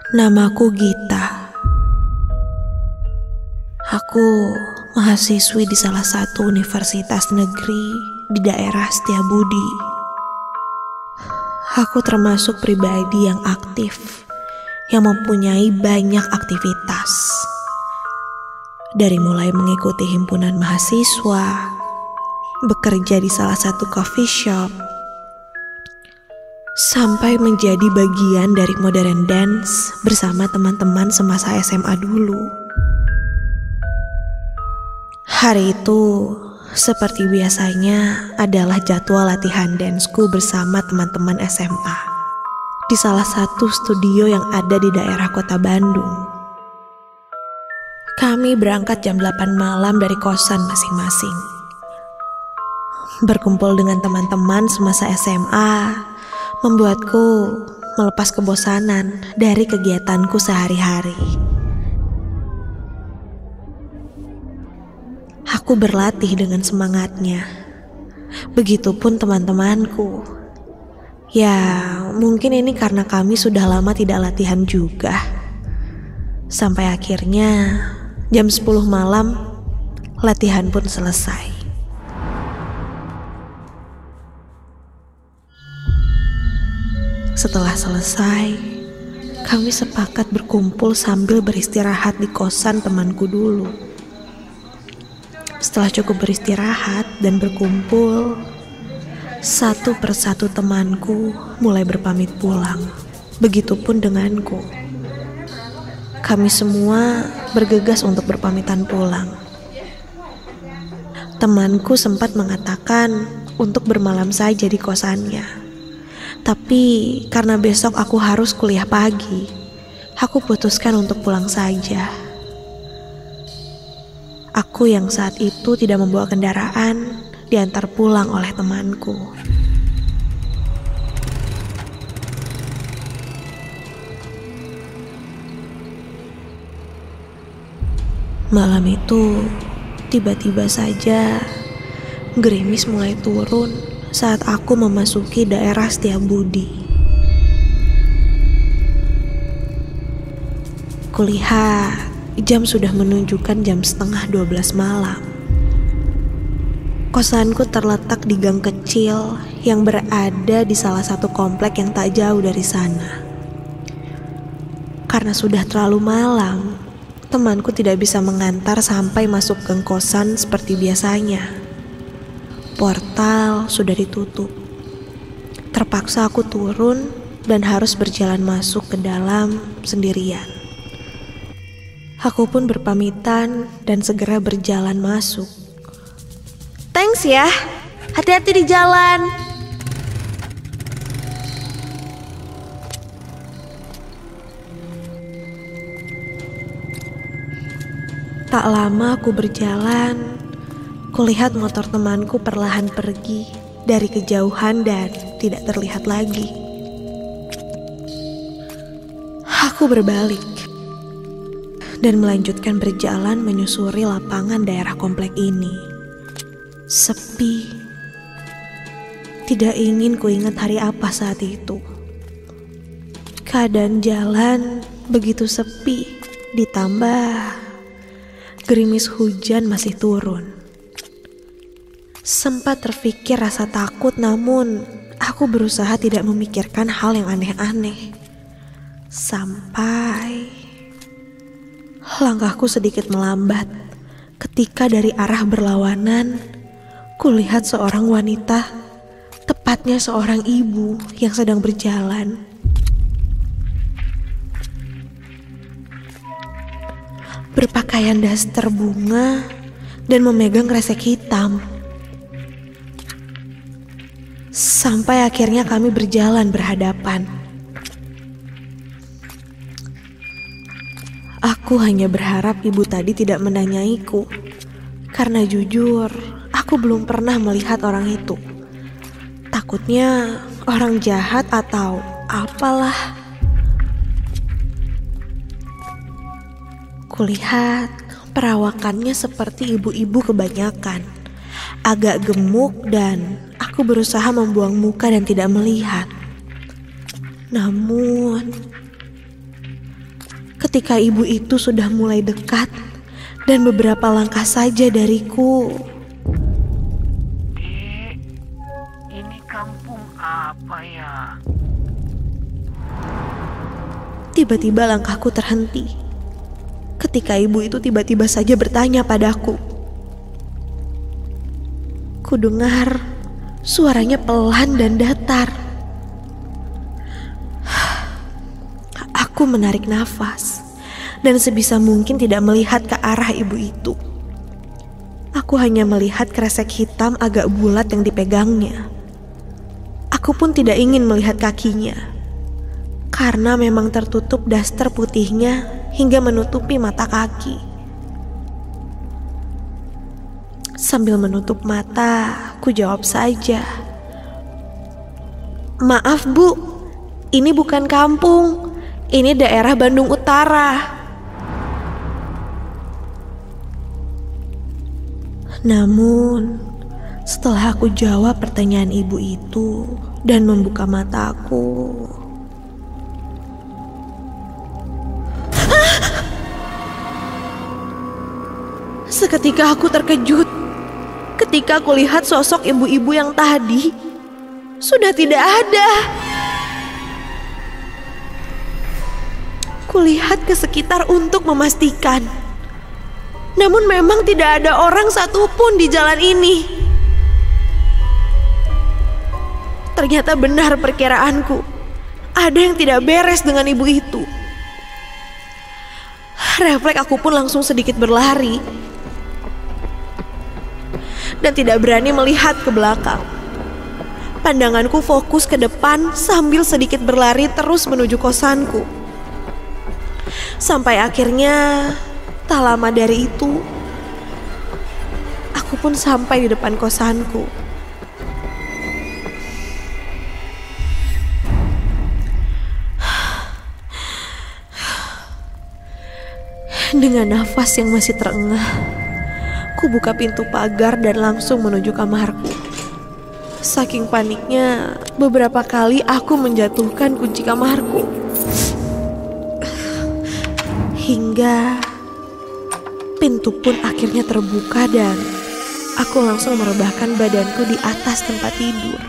Namaku Gita. Aku mahasiswi di salah satu universitas negeri di daerah Setiabudi. Aku termasuk pribadi yang aktif, yang mempunyai banyak aktivitas. Dari mulai mengikuti himpunan mahasiswa, bekerja di salah satu coffee shop, sampai menjadi bagian dari modern dance bersama teman-teman semasa SMA dulu. Hari itu, seperti biasanya, adalah jadwal latihan danceku bersama teman-teman SMA di salah satu studio yang ada di daerah kota Bandung. Kami berangkat jam 8 malam dari kosan masing-masing. Berkumpul dengan teman-teman semasa SMA membuatku melepas kebosanan dari kegiatanku sehari-hari. Aku berlatih dengan semangatnya. Begitupun teman-temanku. Ya, mungkin ini karena kami sudah lama tidak latihan juga. Sampai akhirnya jam 10 malam latihan pun selesai. Setelah selesai, kami sepakat berkumpul sambil beristirahat di kosan temanku dulu. Setelah cukup beristirahat dan berkumpul, satu persatu temanku mulai berpamit pulang. Begitupun denganku. Kami semua bergegas untuk berpamitan pulang. Temanku sempat mengatakan untuk bermalam saja di kosannya. Tapi karena besok aku harus kuliah pagi, aku putuskan untuk pulang saja. Aku yang saat itu tidak membawa kendaraan diantar pulang oleh temanku. Malam itu, tiba-tiba saja gerimis mulai turun saat aku memasuki daerah Setiabudi. Kulihat jam sudah menunjukkan jam setengah 12 malam. Kosanku terletak di gang kecil yang berada di salah satu komplek yang tak jauh dari sana. Karena sudah terlalu malam, temanku tidak bisa mengantar sampai masuk gang kosan seperti biasanya. Portal sudah ditutup. Terpaksa aku turun dan harus berjalan masuk ke dalam sendirian. Aku pun berpamitan dan segera berjalan masuk. Thanks ya, hati-hati di jalan. Tak lama aku berjalan, kulihat motor temanku perlahan pergi dari kejauhan dan tidak terlihat lagi. Aku berbalik dan melanjutkan berjalan menyusuri lapangan daerah komplek ini. Sepi. Tidak ingin kuingat hari apa saat itu. Keadaan jalan begitu sepi, ditambah gerimis hujan masih turun. Sempat terfikir rasa takut, namun aku berusaha tidak memikirkan hal yang aneh-aneh. Sampai langkahku sedikit melambat ketika dari arah berlawanan kulihat seorang wanita, tepatnya seorang ibu yang sedang berjalan. Berpakaian daster bunga dan memegang kresek hitam. Sampai akhirnya kami berjalan berhadapan. Aku hanya berharap ibu tadi tidak menanyaiku, karena jujur, aku belum pernah melihat orang itu. Takutnya orang jahat atau apalah. Kulihat perawakannya seperti ibu-ibu kebanyakan, agak gemuk dan aku berusaha membuang muka dan tidak melihat. Namun ketika ibu itu sudah mulai dekat dan beberapa langkah saja dariku. Dek, ini kampung apa ya? Tiba-tiba langkahku terhenti ketika ibu itu tiba-tiba saja bertanya padaku. Kudengar suaranya pelan dan datar. Aku menarik nafas dan sebisa mungkin tidak melihat ke arah ibu itu. Aku hanya melihat kresek hitam agak bulat yang dipegangnya. Aku pun tidak ingin melihat kakinya, karena memang tertutup daster putihnya hingga menutupi mata kaki. Sambil menutup mata, ku jawab saja, "Maaf Bu, ini bukan kampung. Ini daerah Bandung Utara." Namun, setelah aku jawab pertanyaan ibu itu dan membuka mataku, seketika aku terkejut ketika aku lihat sosok ibu-ibu yang tadi sudah tidak ada. Kulihat ke sekitar untuk memastikan, namun memang tidak ada orang satupun di jalan ini. Ternyata benar perkiraanku, ada yang tidak beres dengan ibu itu. Refleks aku pun langsung sedikit berlari dan tidak berani melihat ke belakang. Pandanganku fokus ke depan sambil sedikit berlari terus menuju kosanku. Sampai akhirnya, tak lama dari itu, aku pun sampai di depan kosanku. Dengan nafas yang masih terengah, ku buka pintu pagar dan langsung menuju kamarku. Saking paniknya, beberapa kali aku menjatuhkan kunci kamarku. Hingga pintu pun akhirnya terbuka dan aku langsung merebahkan badanku di atas tempat tidur.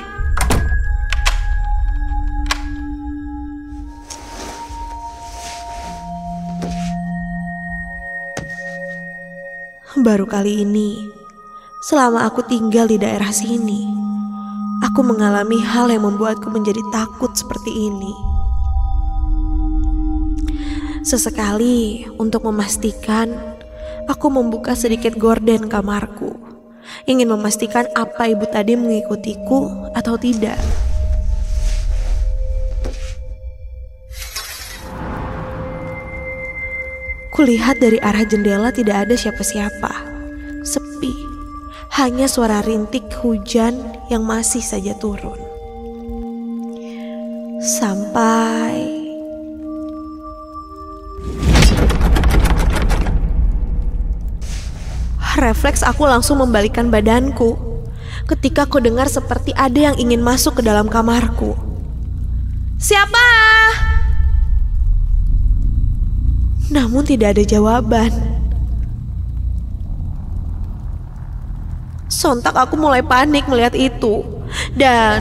Baru kali ini, selama aku tinggal di daerah sini, aku mengalami hal yang membuatku menjadi takut seperti ini. Sesekali untuk memastikan, aku membuka sedikit gorden kamarku, ingin memastikan apa ibu tadi mengikutiku atau tidak. Kulihat dari arah jendela tidak ada siapa-siapa, sepi, hanya suara rintik hujan yang masih saja turun. Sampai refleks aku langsung membalikkan badanku ketika ku dengar seperti ada yang ingin masuk ke dalam kamarku. "Siapa?" Namun tidak ada jawaban. Sontak aku mulai panik melihat itu. Dan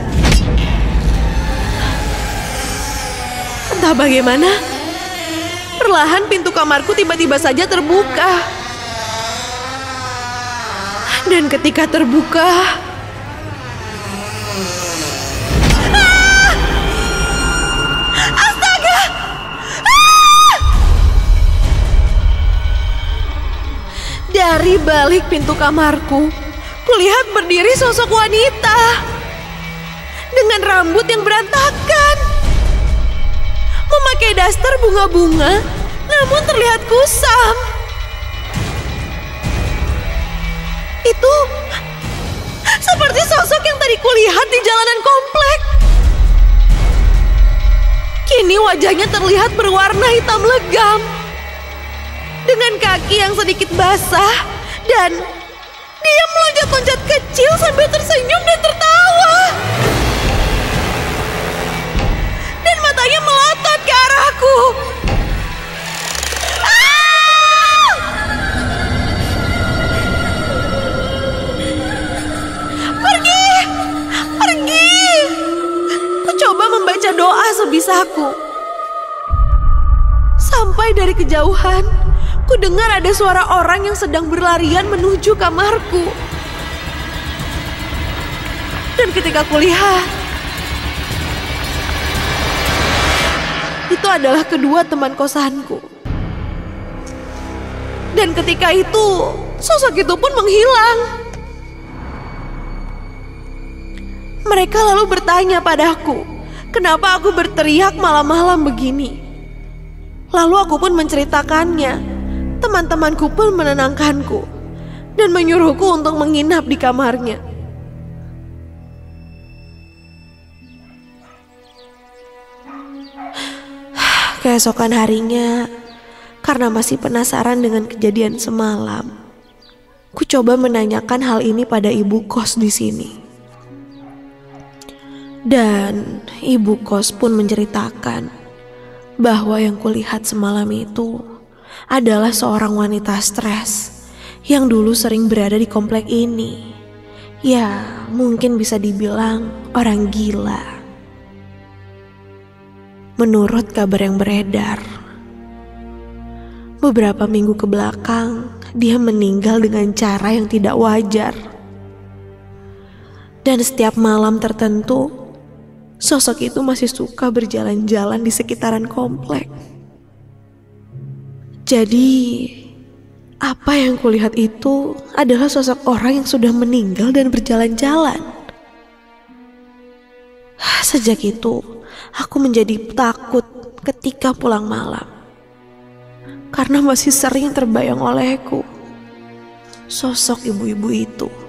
entah bagaimana, perlahan pintu kamarku tiba-tiba saja terbuka. Dan ketika terbuka, astaga! Dari balik pintu kamarku, kulihat berdiri sosok wanita dengan rambut yang berantakan, memakai daster bunga-bunga, namun terlihat kusam. Itu seperti sosok yang tadi kulihat di jalanan komplek. Kini wajahnya terlihat berwarna hitam legam, dengan kaki yang sedikit basah, dan dia meloncat-loncat kecil sambil tersenyum dan tertawa. Dan matanya melotot ke arahku. berdoa sebisaku. Sampai dari kejauhan, ku dengar ada suara orang yang sedang berlarian menuju kamarku. Dan ketika kulihat, itu adalah kedua teman kosanku. Dan ketika itu, sosok itu pun menghilang. Mereka lalu bertanya padaku, kenapa aku berteriak malam-malam begini. Lalu aku pun menceritakannya. Teman-temanku pun menenangkanku dan menyuruhku untuk menginap di kamarnya. Keesokan harinya, karena masih penasaran dengan kejadian semalam, ku coba menanyakan hal ini pada ibu kos di sini. Dan ibu kos pun menceritakan bahwa yang kulihat semalam itu adalah seorang wanita stres yang dulu sering berada di komplek ini. Ya, mungkin bisa dibilang orang gila. Menurut kabar yang beredar, beberapa minggu kebelakang dia meninggal dengan cara yang tidak wajar. Dan setiap malam tertentu, sosok itu masih suka berjalan-jalan di sekitaran komplek. Jadi, apa yang kulihat itu adalah sosok orang yang sudah meninggal dan berjalan-jalan. Sejak itu, aku menjadi takut ketika pulang malam. Karena masih sering terbayang olehku sosok ibu-ibu itu.